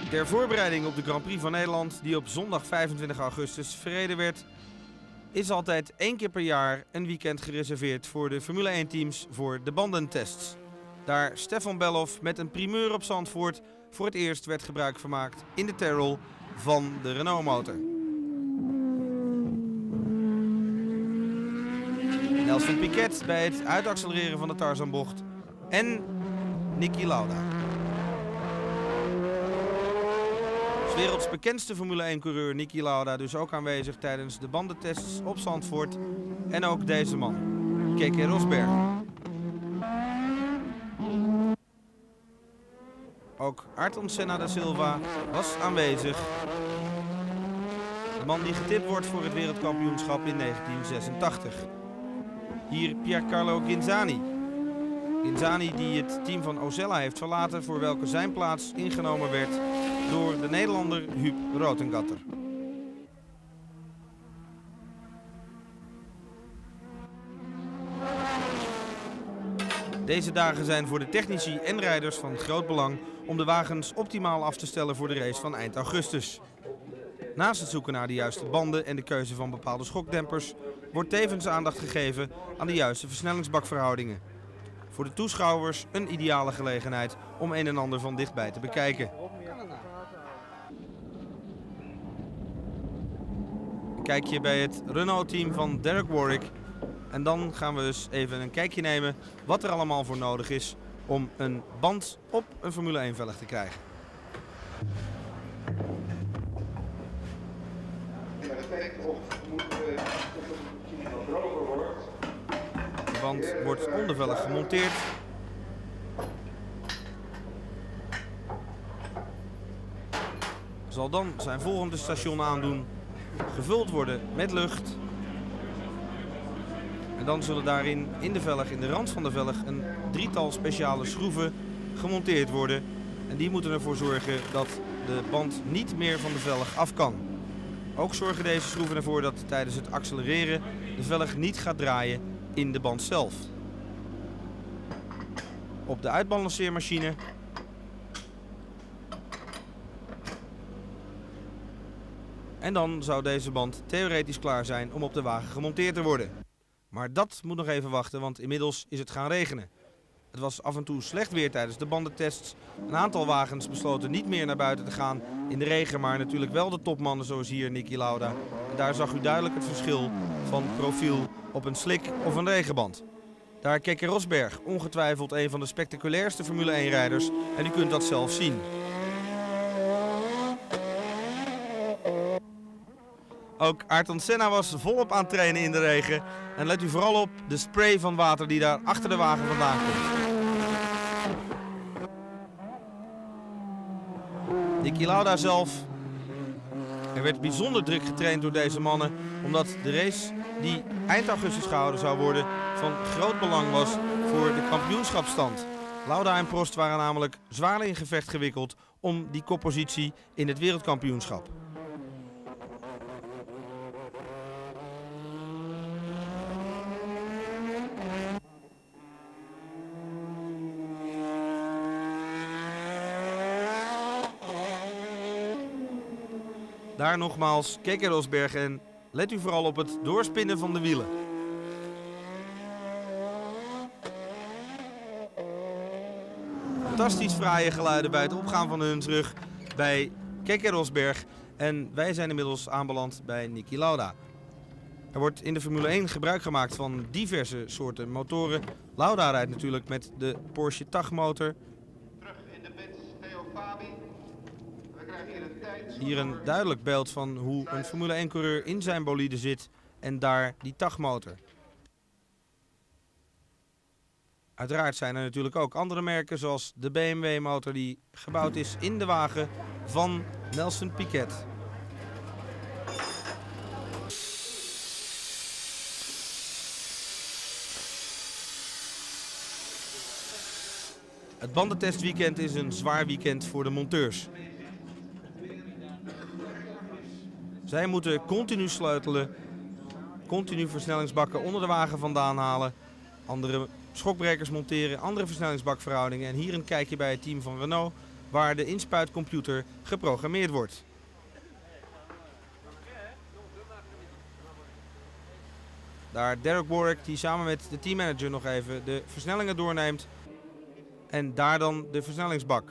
Ter voorbereiding op de Grand Prix van Nederland, die op zondag 25 augustus verreden werd, is altijd 1 keer per jaar een weekend gereserveerd voor de Formule 1 teams voor de bandentests. Daar Stefan Bellof met een primeur op Zandvoort voor het eerst werd gebruik gemaakt in de Tyrrell van de Renault motor. Nelson Piquet bij het uitaccelereren van de Tarzanbocht en Niki Lauda. 'S werelds bekendste Formule 1-coureur Niki Lauda dus ook aanwezig tijdens de bandentests op Zandvoort. En ook deze man, Keke Rosberg. Ook Ayrton Senna da Silva was aanwezig. De man die getipt wordt voor het wereldkampioenschap in 1986. Hier Piercarlo Ghinzani. Ghinzani die het team van Osella heeft verlaten, voor welke zijn plaats ingenomen werd door de Nederlander Huub Rotengatter. Deze dagen zijn voor de technici en rijders van groot belang om de wagens optimaal af te stellen voor de race van eind augustus. Naast het zoeken naar de juiste banden en de keuze van bepaalde schokdempers wordt tevens aandacht gegeven aan de juiste versnellingsbakverhoudingen. Voor de toeschouwers een ideale gelegenheid om een en ander van dichtbij te bekijken. Een kijkje bij het Renault-team van Derek Warwick. En dan gaan we dus even een kijkje nemen wat er allemaal voor nodig is om een band op een Formule 1-velg te krijgen. De band wordt ondervellig gemonteerd. Zal dan zijn volgende station aandoen, gevuld worden met lucht. En dan zullen daarin in de velg, in de rand van de velg, een drietal speciale schroeven gemonteerd worden. En die moeten ervoor zorgen dat de band niet meer van de velg af kan. Ook zorgen deze schroeven ervoor dat tijdens het accelereren de velg niet gaat draaien in de band zelf. Op de uitbalanceermachine en dan zou deze band theoretisch klaar zijn om op de wagen gemonteerd te worden. Maar dat moet nog even wachten, want inmiddels is het gaan regenen. Het was af en toe slecht weer tijdens de bandentests. Een aantal wagens besloten niet meer naar buiten te gaan in de regen, maar natuurlijk wel de topmannen zoals hier Niki Lauda. En daar zag u duidelijk het verschil van profiel op een slik of een regenband. Daar Keke Rosberg, ongetwijfeld een van de spectaculairste Formule 1-rijders, en u kunt dat zelf zien. Ook Ayrton Senna was volop aan het trainen in de regen. En let u vooral op de spray van water die daar achter de wagen vandaan komt. Niki Lauda zelf. Er werd bijzonder druk getraind door deze mannen, omdat de race die eind augustus gehouden zou worden van groot belang was voor de kampioenschapsstand. Lauda en Prost waren namelijk zwaar in gevecht gewikkeld om die koppositie in het wereldkampioenschap. Daar nogmaals Keke Rosberg en let u vooral op het doorspinnen van de wielen. Fantastisch fraaie geluiden bij het opgaan van de Hunsrug bij Keke Rosberg. En wij zijn inmiddels aanbeland bij Niki Lauda. Er wordt in de Formule 1 gebruik gemaakt van diverse soorten motoren. Lauda rijdt natuurlijk met de Porsche TAG motor. Terug in de pits, Theo Fabi. We krijgen hier een tijd. Hier een duidelijk beeld van hoe een Formule 1-coureur in zijn bolide zit en daar die TAG motor. Uiteraard zijn er natuurlijk ook andere merken zoals de BMW motor die gebouwd is in de wagen van Nelson Piquet. Het bandentestweekend is een zwaar weekend voor de monteurs. Zij moeten continu sleutelen, continu versnellingsbakken onder de wagen vandaan halen, andere schokbrekers monteren, andere versnellingsbakverhoudingen. En hier een kijkje bij het team van Renault, waar de inspuitcomputer geprogrammeerd wordt. Daar Derek Warwick die samen met de teammanager nog even de versnellingen doorneemt. En daar dan de versnellingsbak.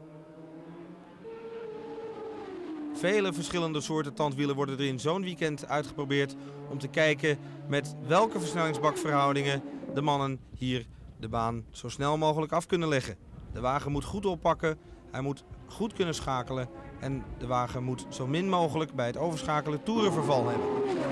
Vele verschillende soorten tandwielen worden er in zo'n weekend uitgeprobeerd om te kijken met welke versnellingsbakverhoudingen de mannen hier de baan zo snel mogelijk af kunnen leggen. De wagen moet goed oppakken, hij moet goed kunnen schakelen en de wagen moet zo min mogelijk bij het overschakelen toerenverval hebben.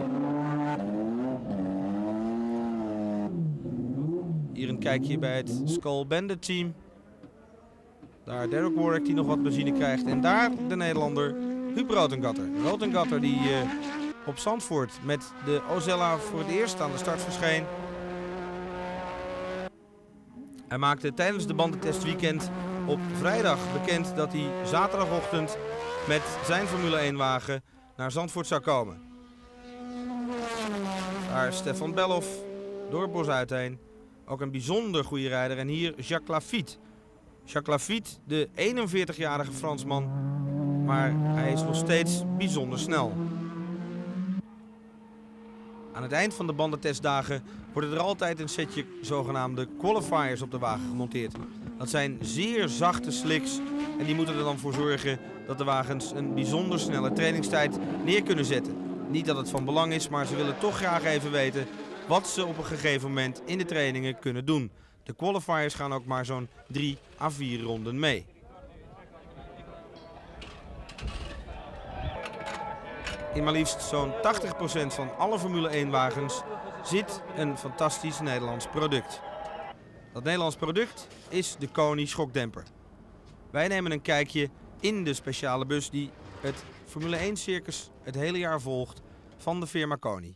Hier een kijkje bij het Skull Bandit team. Daar Derek Warwick die nog wat benzine krijgt en daar de Nederlander Huub Rotengatter. Rotengatter die op Zandvoort met de Ozella voor het eerst aan de start verscheen. Hij maakte tijdens de bandentestweekend op vrijdag bekend dat hij zaterdagochtend met zijn Formule 1 wagen naar Zandvoort zou komen. Daar Stefan Bellof door het bos uiteen. Ook een bijzonder goede rijder. En hier Jacques Lafitte. Jacques Lafitte, de 41-jarige Fransman. Maar hij is nog steeds bijzonder snel. Aan het eind van de bandentestdagen worden er altijd een setje zogenaamde qualifiers op de wagen gemonteerd. Dat zijn zeer zachte slicks en die moeten er dan voor zorgen dat de wagens een bijzonder snelle trainingstijd neer kunnen zetten. Niet dat het van belang is, maar ze willen toch graag even weten wat ze op een gegeven moment in de trainingen kunnen doen. De qualifiers gaan ook maar zo'n 3 à 4 ronden mee. In maar liefst zo'n 80% van alle Formule 1 wagens zit een fantastisch Nederlands product. Dat Nederlands product is de Koni schokdemper. Wij nemen een kijkje in de speciale bus die het Formule 1 circus het hele jaar volgt van de firma Koni.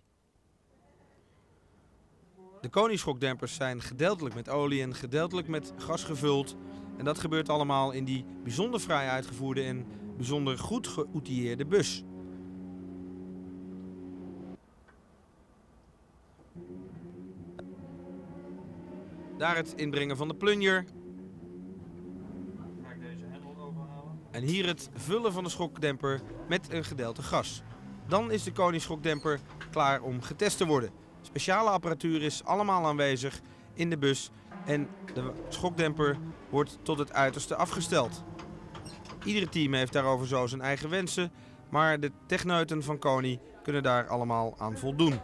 De Koni schokdempers zijn gedeeltelijk met olie en gedeeltelijk met gas gevuld. En dat gebeurt allemaal in die bijzonder fraai uitgevoerde en bijzonder goed geoutilleerde bus. Daar het inbrengen van de plunger. En hier het vullen van de schokdemper met een gedeelte gas. Dan is de Koni schokdemper klaar om getest te worden. Speciale apparatuur is allemaal aanwezig in de bus en de schokdemper wordt tot het uiterste afgesteld. Iedere team heeft daarover zo zijn eigen wensen, maar de techneuten van Koni kunnen daar allemaal aan voldoen.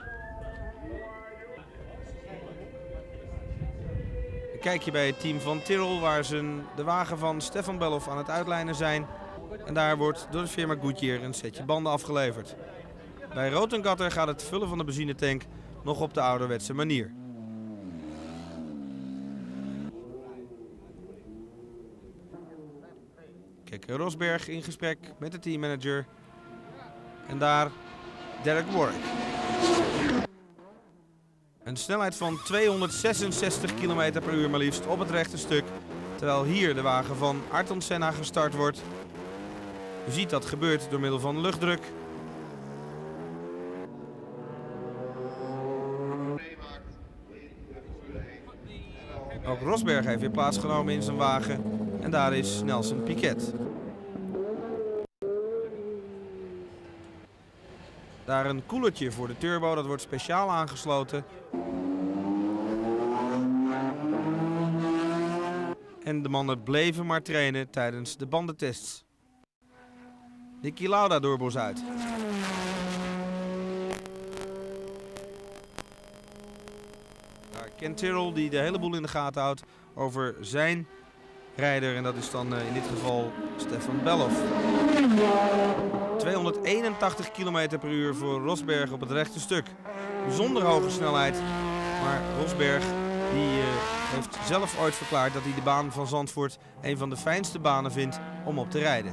Een kijkje bij het team van Tyrrell waar ze de wagen van Stefan Bellof aan het uitlijnen zijn. En daar wordt door de firma Goodyear een setje banden afgeleverd. Bij Rotengatter gaat het vullen van de benzinetank nog op de ouderwetse manier. Kijk, Rosberg in gesprek met de teammanager. En daar Derek Warwick. Een snelheid van 266 km per uur maar liefst op het rechte stuk. Terwijl hier de wagen van Ayrton Senna gestart wordt. U ziet dat gebeurt door middel van luchtdruk. Ook Rosberg heeft weer plaatsgenomen in zijn wagen. En daar is Nelson Piquet. Daar een koelertje voor de turbo, dat wordt speciaal aangesloten. En de mannen bleven maar trainen tijdens de bandentests. Niki Lauda doorbos uit. Daar Ken Tyrrell die de hele boel in de gaten houdt over zijn rijder. En dat is dan in dit geval Stefan Bellof. 281 km per uur voor Rosberg op het rechte stuk. Bijzonder hoge snelheid. Maar Rosberg die heeft zelf ooit verklaard dat hij de baan van Zandvoort een van de fijnste banen vindt om op te rijden.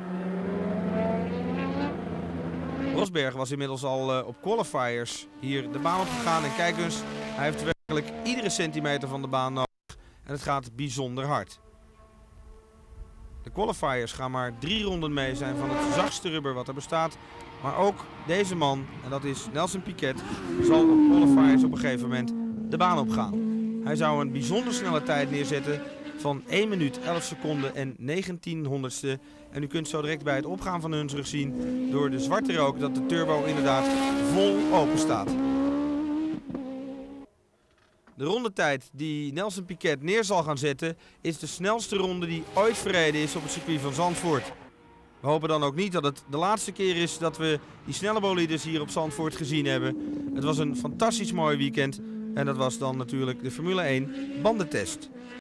Rosberg was inmiddels al op qualifiers hier de baan op gegaan. En kijk eens, hij heeft werkelijk iedere centimeter van de baan nodig. En het gaat bijzonder hard. De qualifiers gaan maar 3 ronden mee, zijn van het zachtste rubber wat er bestaat. Maar ook deze man, en dat is Nelson Piquet, zal op qualifiers op een gegeven moment de baan opgaan. Hij zou een bijzonder snelle tijd neerzetten van 1 minuut 11 seconden en 19 honderdste. En u kunt zo direct bij het opgaan van Hunsrug zien door de zwarte rook dat de turbo inderdaad vol open staat. De rondetijd die Nelson Piquet neer zal gaan zetten is de snelste ronde die ooit verreden is op het circuit van Zandvoort. We hopen dan ook niet dat het de laatste keer is dat we die snelle bolides hier op Zandvoort gezien hebben. Het was een fantastisch mooi weekend en dat was dan natuurlijk de Formule 1 bandentest.